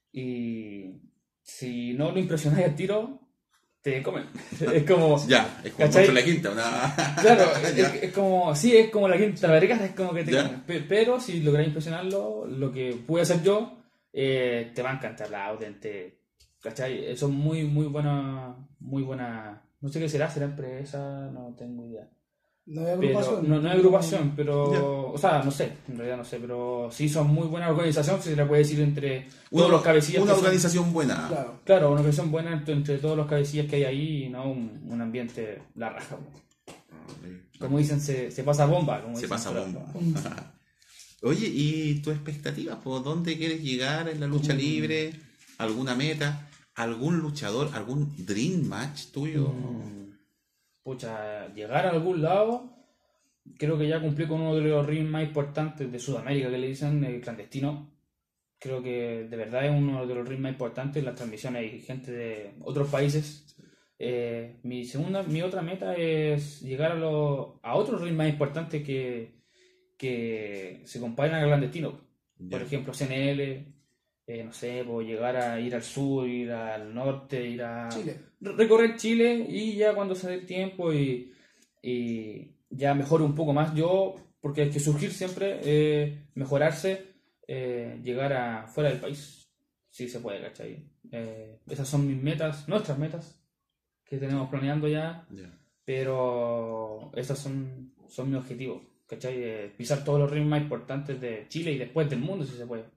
S2: y si no lo impresionáis al tiro, te comen. Es como...
S1: Ya, es como
S2: ¿Cachai?
S1: contra la quinta, una...
S2: Claro,
S1: Ya.
S2: es, es como, sí, es como la quinta verga, es como que te
S1: Ya.
S2: comen. Pe- Pero si logras impresionarlo, lo que pude hacer yo, eh, te va a encantar la Auden, te, ¿cachai? Son muy, muy buenas, muy buenas, no sé qué será, será empresa, no tengo idea.
S3: No hay
S2: Pero,
S3: agrupación.
S2: no, no hay agrupación, pero,
S1: Ya.
S2: o sea, no sé, en realidad no sé, pero sí son muy buena organización, si se le puede decir entre
S1: Una,
S2: todos los cabecillas.
S1: una
S2: que son-
S1: organización buena.
S3: Claro.
S2: Claro, una organización buena entre, entre todos los cabecillas que hay ahí, ¿no? Un, un ambiente, la raja. Como dicen, se, se pasa bomba. Como
S1: Se
S2: dicen,
S1: pasa
S2: pero-
S1: bomba. Oye, ¿y tus expectativas? ¿Por dónde quieres llegar en la lucha
S2: Mm.
S1: libre? ¿Alguna meta? ¿Algún luchador? ¿Algún dream match tuyo?
S2: Mm, Pucha, llegar a algún lado, creo que ya cumplí con uno de los rings más importantes de Sudamérica, que le dicen el clandestino. Creo que de verdad es uno de los rings más importantes. En las transmisiones hay gente de otros países. Eh, mi segunda, mi otra meta es llegar a, lo, a otros rings más importantes que, que se comparen al clandestino. Por
S1: Ya.
S2: ejemplo, C N L, eh, no sé, puedo llegar a ir al sur, ir al norte, ir a
S3: Chile.
S2: recorrer Chile y ya cuando se dé el tiempo y, y ya mejore un poco más yo, porque hay que surgir siempre, eh, mejorarse, eh, llegar a fuera del país, si se puede, ¿cachai? Eh, esas son mis metas, nuestras metas que tenemos planeando ya,
S1: Ya.
S2: pero esas son, son mi objetivo, ¿cachai? Eh, pisar todos los ritmos más importantes de Chile y después del mundo, si se puede.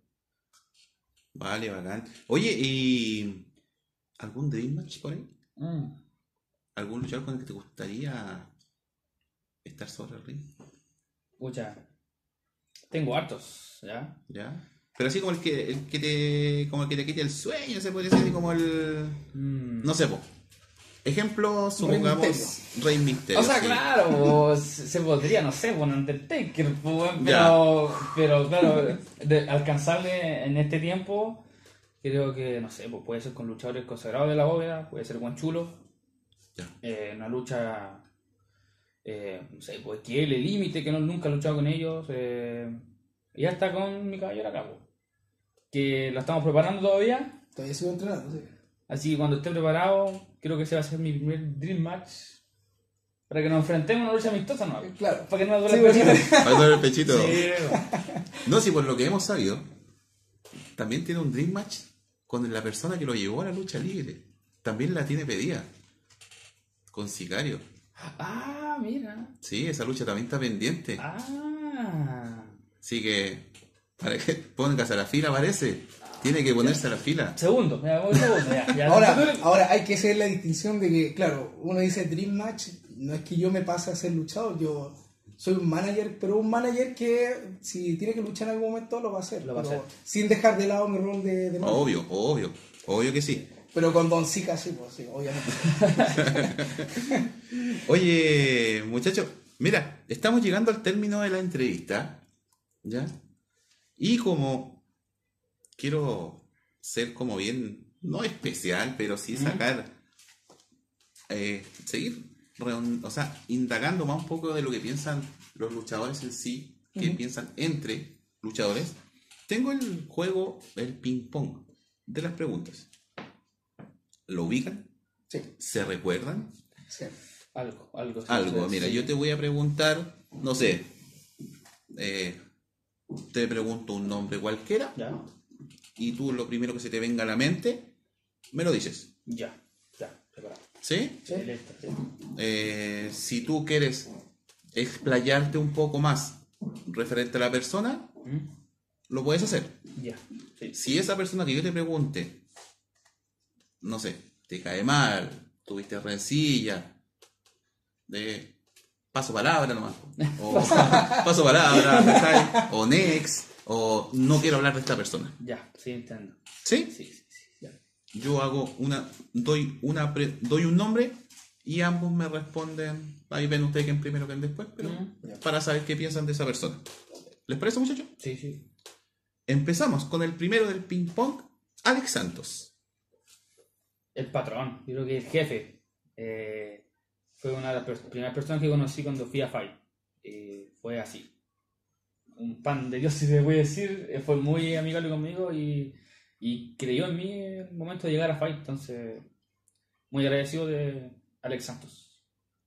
S1: Vale, bacán. Oye, ¿y algún dream match por ahí?
S2: Mm.
S1: ¿Algún luchador con el que te gustaría estar sobre el ring?
S2: Pucha, tengo hartos, ¿ya?
S1: ¿Ya? Pero así como el que, el que te como el que te quite el sueño, se podría decir, así como el...
S2: Mm.
S1: No sé, po. Ejemplo, supongamos Rey Misterio.
S2: O sea,
S1: sí.
S2: claro, se, se podría, no sé, un Undertaker, pues,
S1: Ya.
S2: pero, pero claro, de- alcanzable en este tiempo, creo que, no sé, pues puede ser con luchadores consagrados de la bóveda, puede ser Guanchulo,
S1: Ya.
S2: eh, una lucha, eh, no sé, pues que el límite, que no, nunca he luchado con ellos, eh, y hasta con mi caballero acá, pues, que la estamos preparando todavía.
S3: Todavía sigo entrenando, sí.
S2: Así que cuando esté preparado, creo que ese va a ser mi primer Dream Match. Para que nos enfrentemos a una lucha amistosa, ¿no?
S3: Eh, Claro.
S2: Para que no nos
S3: Sí,
S2: duele el
S3: porque-
S2: pechito.
S1: Va a doler el pechito.
S2: Sí.
S1: No, si por lo que hemos sabido, también tiene un dream match con la persona que lo llevó a la lucha libre. También la tiene pedida. Con Sicario.
S2: Ah, mira.
S1: Sí, esa lucha también está pendiente.
S2: Ah.
S1: Así que, para que pongas a la fila, parece. Tiene que ponerse a la fila.
S2: Segundo, mira, voy segundo, ya. ya.
S3: Ahora, ahora hay que hacer la distinción de que, claro, uno dice Dream Match, no es que yo me pase a ser luchador, yo soy un manager, pero un manager que si tiene que luchar en algún momento lo va a hacer,
S2: Lo va a
S3: pero
S2: hacer.
S3: sin dejar de lado mi rol de, de manager.
S1: Obvio, obvio. Obvio que sí.
S3: Pero con Don Zika sí, pues sí, obviamente.
S1: Oye, muchachos, mira, estamos llegando al término de la entrevista, ¿ya? Y como quiero ser como bien, no especial, pero sí sacar, eh, seguir, reun- o sea, indagando más un poco de lo que piensan los luchadores en sí, que
S3: Ujú.
S1: piensan entre luchadores, tengo el juego, el ping-pong de las preguntas. ¿Lo ubican?
S3: Sí,
S1: ¿Se recuerdan?
S3: sí.
S2: Algo, algo. sí,
S1: Algo,
S2: sí.
S1: mira, yo te voy a preguntar, no sé, eh, te pregunto un nombre cualquiera
S2: Ya,
S1: y tú lo primero que se te venga a la mente, me lo dices,
S2: ya, ya, preparado.
S1: ¿sí?
S3: Sí.
S2: Listo, sí.
S1: Eh, si tú quieres explayarte un poco más referente a la persona,
S2: ¿Mm?
S1: lo puedes hacer.
S2: Ya, sí.
S1: Si esa persona que yo te pregunte, no sé, te cae mal, tuviste rencilla, de paso palabra nomás, o paso palabra, ¿cachai? O next, o no quiero hablar de esta persona.
S2: Ya, sí, entiendo.
S1: ¿Sí?
S2: Sí, sí, sí. Ya.
S1: Yo hago una, doy una pre- doy un nombre y ambos me responden. Ahí ven ustedes quién primero, quién después, pero
S2: Mm.
S1: para saber qué piensan de esa persona. ¿Les parece, muchachos?
S2: Sí, sí.
S1: Empezamos con el primero del ping pong, Alex Santos.
S2: El patrón, yo creo que el jefe. eh, fue una de las pers- primeras personas que conocí cuando fui a Fight. Eh, fue así. Un pan de Dios, si se puede decir. Eh, fue muy amigable conmigo y, y creyó en mí en el momento de llegar a Fight. Entonces, muy agradecido de Alex Santos.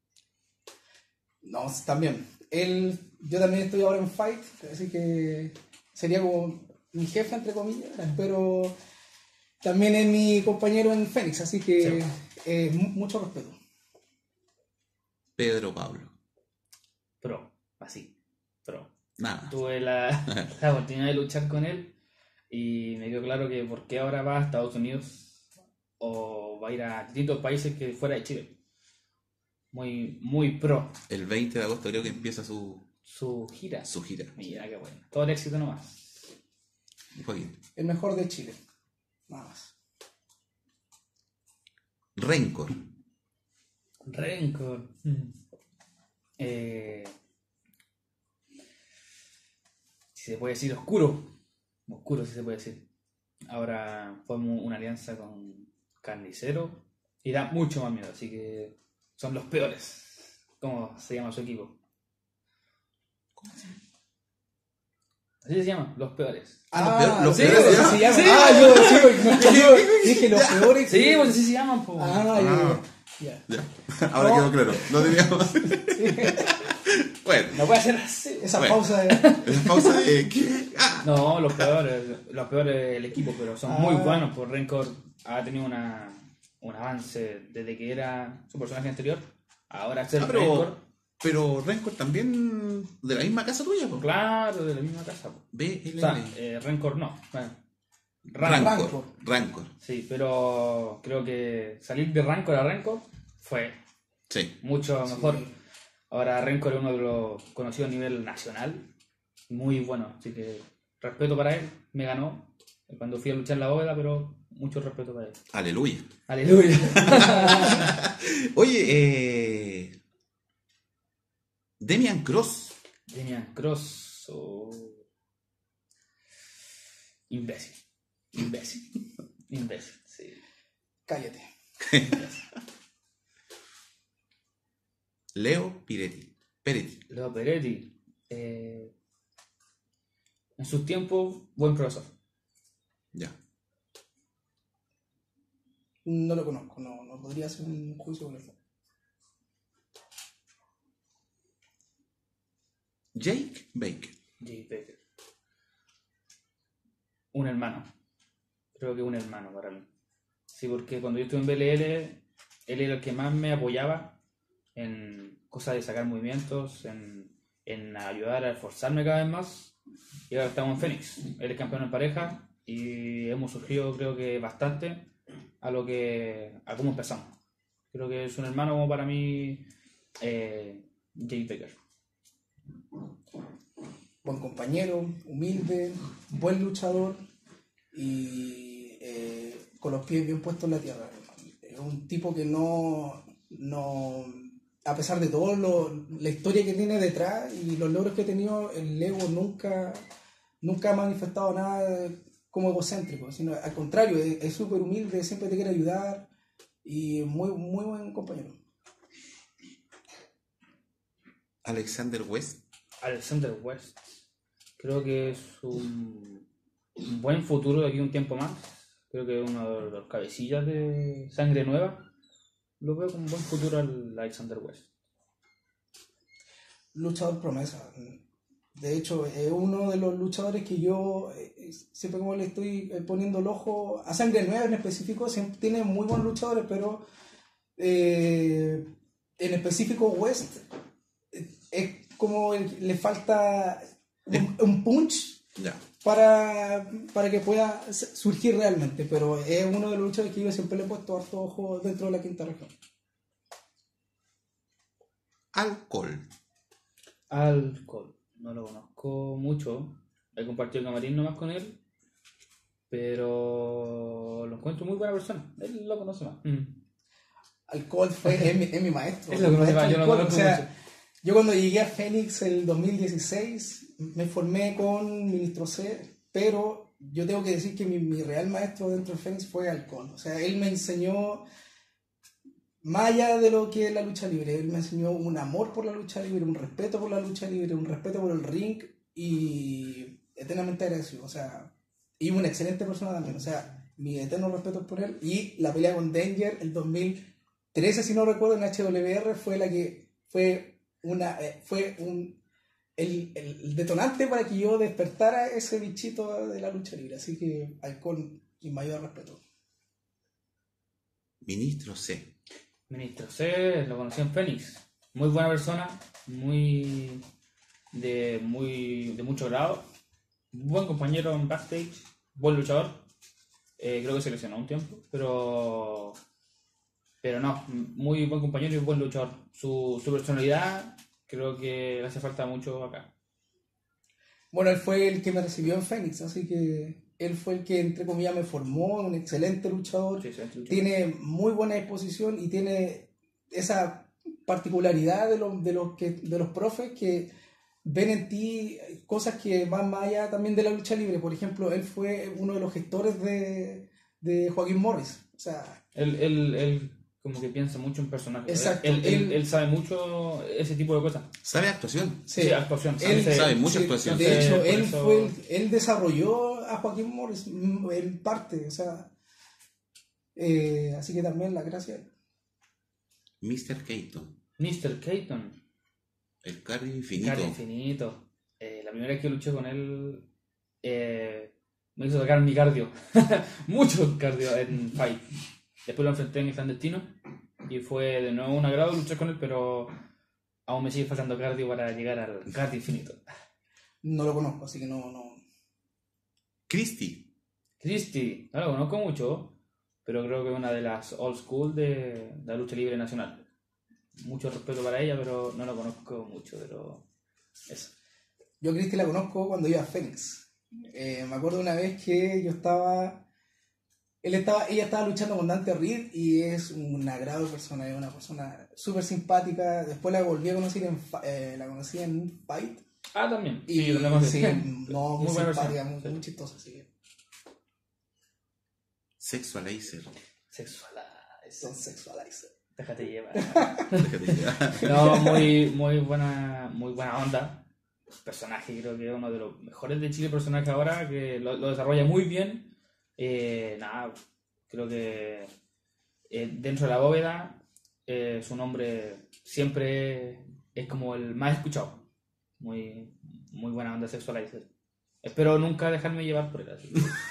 S3: No, también. Él, yo también estoy ahora en Fight, así que sería como mi jefe, entre comillas, pero también es mi compañero en Fénix, así que
S2: Sí.
S3: eh, mu- mucho respeto.
S1: Pedro Pablo.
S2: Pro, así. Pro.
S1: Nada.
S2: Tuve la, la oportunidad de luchar con él y me quedó claro que por qué ahora va a Estados Unidos o va a ir a distintos países que fuera de Chile. Muy, muy pro
S1: El veinte de agosto creo que empieza su,
S2: su gira.
S1: su gira.
S2: Mira qué bueno. Todo el éxito nomás.
S1: Joaquín.
S3: El mejor de Chile. Nada más.
S1: Rencor.
S2: Rencor. Mm. Eh, si se puede decir oscuro. Oscuro, si se puede decir. Ahora formamos una alianza con Carnicero y da mucho más miedo, así que son los peores. ¿Cómo se llama su equipo? Así se llama, los peores.
S1: Ah, los peores- los
S3: sí,
S1: peores
S3: así
S1: se llaman.
S3: se llama.
S2: Sí.
S3: Ah, yo, sí, yo- yo dije los peores.
S2: Sí, pues así se llaman, po.
S3: Ah, ya, ya.
S1: Ya. Ahora
S3: No.
S1: quedó claro. No teníamos. Bueno,
S2: No puede ser así.
S3: Esa
S1: Bueno.
S3: pausa de...
S1: la pausa de ¿qué? Ah,
S2: No, los peores, los peores del equipo, pero son
S3: Ah.
S2: muy buenos. Por Rencor ha tenido una, un avance desde que era su personaje anterior. Ahora ser
S1: Ah, pero,
S2: Rencor,
S1: pero Rencor también de la misma casa tuya, po.
S2: claro, de la misma casa. po.
S1: B L
S2: O sea,
S1: L.
S2: eh, Rencor no. Bueno,
S1: Rancor.
S3: Rancor.
S1: Rancor.
S2: sí, pero creo que salir de Rancor a Rencor fue
S1: Sí.
S2: mucho mejor. Ahora Rencor es uno de los conocidos a nivel nacional. Muy bueno, así que respeto para él. Me ganó cuando fui a luchar en la bóveda, pero mucho respeto para él.
S1: Aleluya.
S2: Aleluya.
S1: Oye, eh. Demian Cross.
S2: Demian Cross o... Imbécil. Imbécil. Imbécil, sí.
S3: Cállate.
S1: Leo Piretti. Peretti.
S2: Leo Peretti. eh, en sus tiempos, buen profesor.
S1: Ya.
S3: No lo conozco, no, no podría hacer un juicio con él.
S1: Jake Baker.
S2: Jay Baker. Un hermano. Creo que un hermano para mí. Sí, porque cuando yo estuve en B L L, él era el que más me apoyaba en cosas de sacar movimientos, en, en ayudar a esforzarme cada vez más. Y ahora estamos en Fénix. Él es campeón en pareja y hemos surgido, creo que bastante a lo que a cómo empezamos. Creo que es un hermano como para mí, eh, Jay Baker.
S3: Buen compañero, humilde, buen luchador y eh, con los pies bien puestos en la tierra. Es un tipo que no, no a pesar de todo lo, la historia que tiene detrás y los logros que ha tenido, el ego nunca, nunca ha manifestado nada como egocéntrico, sino al contrario, es súper humilde, siempre te quiere ayudar y muy, muy buen compañero.
S1: Alexander West.
S2: Alexander West. Creo que es un, un buen futuro de aquí a un tiempo más. Creo que uno de los cabecillas de Sangre Nueva. Lo veo con un buen futuro al Alexander West.
S3: Luchador promesa. De hecho, es uno de los luchadores que yo eh, siempre como le estoy eh, poniendo el ojo a Sangre Nueva en específico, siempre tiene muy buenos luchadores, pero eh, en específico West eh, es como el- le falta un, un punch
S1: Ya.
S3: para, para que pueda s- surgir realmente, pero es uno de los luchadores que yo siempre le he puesto harto ojo dentro de la quinta región.
S1: Alcohol.
S2: Alcohol. No lo conozco mucho. He compartido camarín nomás con él. Pero lo encuentro muy buena persona. Él lo conoce más. Mm.
S3: Alcohol fue es mi, es mi maestro.
S2: Es lo que
S3: Mi
S2: no se
S3: maestro
S2: va, yo no
S3: Alcohol.
S2: conozco
S3: O sea,
S2: mucho.
S3: yo cuando llegué a Fénix el dos mil dieciséis me formé con Ministro C, pero yo tengo que decir que mi, mi real maestro dentro de Fénix fue Alcohol. O sea, él me enseñó, más allá de lo que es la lucha libre, él me enseñó un amor por la lucha libre, un respeto por la lucha libre, un respeto por el ring y eternamente agradecido. O sea, y una excelente persona también. O sea, mi eterno respeto por él. Y la pelea con Danger el dos mil trece, si no recuerdo, en H W R fue la que fue una eh, fue un el, el- el detonante para que yo despertara ese bichito de la lucha libre. Así que Alcohol, mi mayor respeto.
S1: Ministro C.
S2: Ministro C, lo conocí en Fénix. Muy buena persona, muy de muy de mucho grado. Buen compañero en backstage, buen luchador. Eh, creo que se lesionó un tiempo, pero pero no, muy buen compañero y buen luchador. Su, su personalidad creo que le hace falta mucho acá.
S3: Bueno, él fue el que me recibió en Fénix, así que él fue el que, entre comillas, me formó, un excelente luchador.
S2: Sí, sí, es luchador.
S3: Tiene muy buena disposición y tiene esa particularidad de los, de los, que, de los profes que ven en ti cosas que van más allá también de la lucha libre. Por ejemplo, él fue uno de los gestores de, de Joaquín Morris. O sea,
S2: Él, él, él como que piensa mucho en personajes.
S3: Exacto,
S2: Él, él,
S3: él-
S2: él sabe mucho ese tipo de cosas.
S1: ¿Sabe actuación?
S2: Sí, actuación.
S3: Él
S2: Sabe-
S1: sabe mucha
S3: sí,
S1: actuación.
S3: De hecho,
S2: Por
S3: él
S2: eso-
S3: fue el- él desarrolló a Joaquín Morris mm, en parte. O sea, eh, así que también la gracia.
S1: mister Keaton.
S2: mister Keaton.
S1: El carry infinito.
S2: Cara infinito. Eh, la primera vez que luché con él eh, me hizo sacar mi cardio. Mucho cardio en fight. Después lo enfrenté en el clandestino y fue de nuevo un agrado luchar con él, pero aún me sigue faltando cardio para llegar al cardio infinito.
S3: No lo conozco, así que no. no.
S1: Christie.
S2: Christy, no lo conozco mucho, pero creo que es una de las old school de, de la lucha libre nacional. Mucho respeto para ella, pero no lo conozco mucho, pero eso.
S3: Yo a Cristi la conozco cuando iba a Fénix. Eh, me acuerdo una vez que yo estaba, él estaba, ella estaba luchando con Dante Reed y es un agrado de persona, es una persona súper simpática. Después la volví a conocer en, fa- eh, la conocí en Fight
S2: Ah, también.
S3: y
S2: Sí, lo tenemos
S3: sí,
S2: que-
S3: no, muy,
S2: Muy buena
S3: simpática,
S2: persona.
S3: muy,
S2: Sí.
S3: muy chistosa. Así que
S1: Sexualizer.
S2: Sexualizer.
S3: son sexualizer.
S2: Déjate llevar.
S1: Déjate llevar.
S2: No, muy, muy buena, muy buena onda. Personaje, creo que es uno de los mejores de Chile, personaje ahora, que lo, lo desarrolla muy bien. Eh, nada, creo que eh, dentro de la bóveda eh, su nombre siempre es como el más escuchado. Muy, muy buena onda Sexualizer. Espero nunca dejarme llevar por él. Así.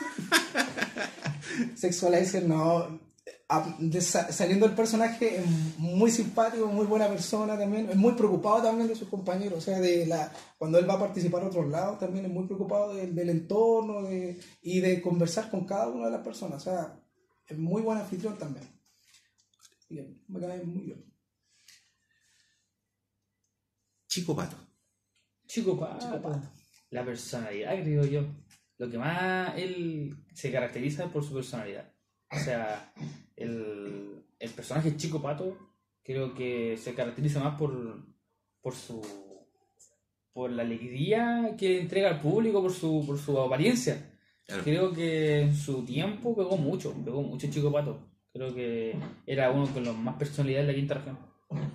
S3: Sexualizer no. A- de- sa- saliendo del personaje es muy simpático, muy buena persona también, es muy preocupado también de sus compañeros, o sea, de la cuando él va a participar a otros lados también es muy preocupado del, del entorno de, y de conversar con cada una de las personas, o sea, es muy buen anfitrión también. Así que me cae muy bien.
S1: Chico Pato.
S2: Chico Pato.
S3: Chico Pato.
S2: La personalidad, creo yo. Lo que más él se caracteriza es por su personalidad. O sea, el, el personaje Chico Pato creo que se caracteriza más por, por su por la alegría que entrega al público, por su, por su apariencia.
S1: Claro.
S2: Creo que en su tiempo pegó mucho, pegó mucho Chico Pato. Creo que era uno con los más personalidades de la quinta región.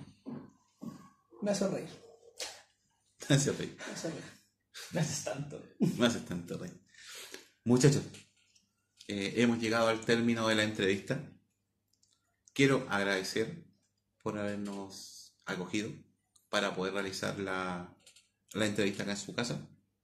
S3: Me hace reír,
S1: Me hace reír.
S3: me hace reír.
S2: No haces tanto.
S1: Me hace tanto reír. Muchachos, eh, hemos llegado al término de la entrevista. Quiero agradecer por habernos acogido para poder realizar la, la entrevista acá en su casa.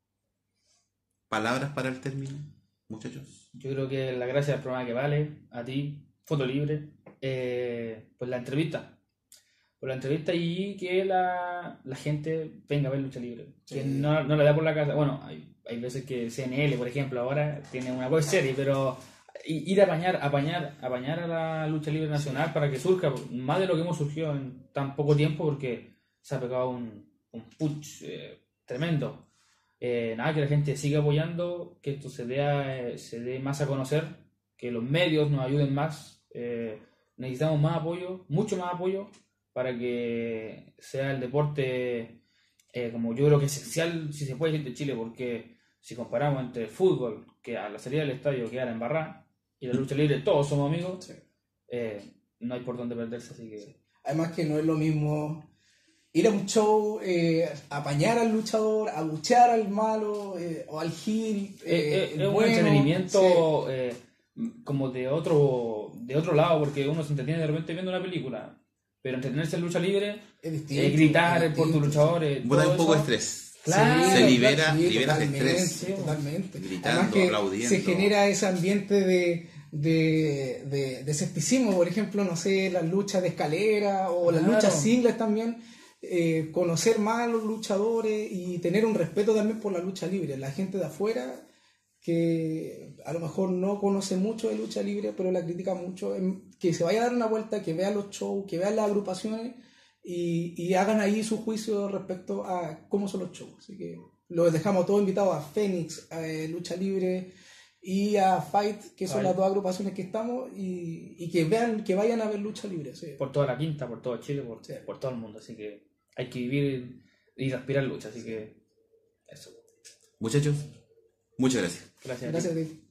S1: ¿Palabras para el término, muchachos?
S2: Yo creo que la gracia del programa que vale, a ti, Foto Libre, eh, pues la entrevista. Por la entrevista y que la, la gente venga a ver lucha libre. Que
S3: Sí.
S2: no, no la da por la casa. Bueno, hay, hay veces que C N L, por ejemplo, ahora tiene una web serie, pero i- ir a apañar, apañar, apañar a la lucha libre nacional para que surja más de lo que hemos surgido en tan poco tiempo, porque se ha pegado un, un push eh, tremendo. Eh, nada, que la gente siga apoyando, que esto se dé, a- se dé más a conocer, que los medios nos ayuden más. Eh, necesitamos más apoyo, mucho más apoyo, para que sea el deporte eh, como yo creo que es esencial, si se puede decir, de Chile, porque si comparamos entre el fútbol, que a la salida del estadio queda la embarrada, y la lucha libre, todos somos amigos,
S3: Sí.
S2: eh, no hay por dónde perderse, así que...
S3: Además que no es lo mismo ir a un show, eh, apañar al luchador, abuchear al malo eh, o al heel.
S2: Eh, eh,
S3: eh,
S2: es un
S3: bueno,
S2: entretenimiento eh, como de otro de otro lado, porque uno se entretiene de repente viendo una película, pero entretenerse en lucha libre,
S3: sí, es distinto,
S2: eh, gritar
S3: es
S2: por tu
S3: distinto,
S2: luchador, eh,
S1: Botar
S2: todo
S1: un poco de
S2: eso.
S1: estrés.
S2: Claro,
S1: Se libera,
S3: claro, sí,
S1: liberas
S3: totalmente,
S1: estrés.
S3: totalmente.
S1: Gritando,
S3: Además que
S1: aplaudiendo.
S3: se genera ese ambiente de, de, de, de escepticismo, por ejemplo, no sé, las luchas de escalera o las
S2: Claro.
S3: luchas singles también, eh, conocer más a los luchadores y tener un respeto también por la lucha libre. La gente de afuera que a lo mejor no conoce mucho de lucha libre, pero la critica mucho, em, que se vaya a dar una vuelta, que vea los shows, que vea las agrupaciones y, y hagan ahí su juicio respecto a cómo son los shows. Así que los dejamos todos invitados a Fénix, a eh, Lucha Libre y a Fight, que son
S2: Fight.
S3: las dos agrupaciones que estamos, y, y que vean, que vayan a ver Lucha Libre. Sí.
S2: Por toda la quinta, por todo Chile, por,
S3: Sí.
S2: por todo el mundo, así que hay que vivir y respirar lucha, así que eso.
S1: Muchachos, muchas gracias.
S2: Gracias. a ti.
S3: Gracias a ti.